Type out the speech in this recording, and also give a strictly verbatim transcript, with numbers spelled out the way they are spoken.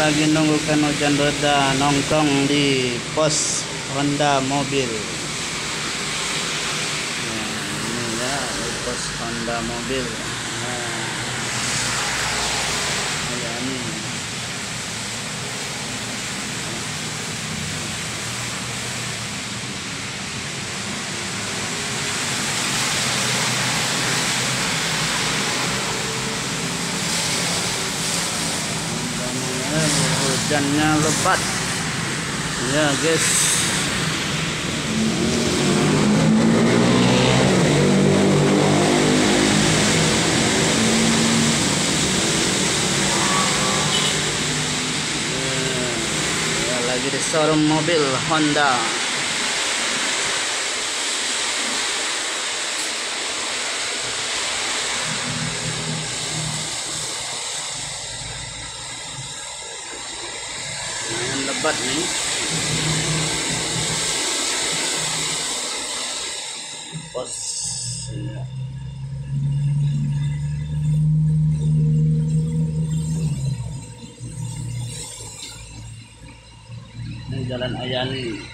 lagi nunggu kan hujan reda, nongkrong di pos Honda mobil. Nah, ini ya di pos Honda mobil. Nah, ya ini. Hujannya lebat ya guys. Ya, lagi di showroom mobil Honda. Lebat nih. Pos ya. Ini jalan Ayani.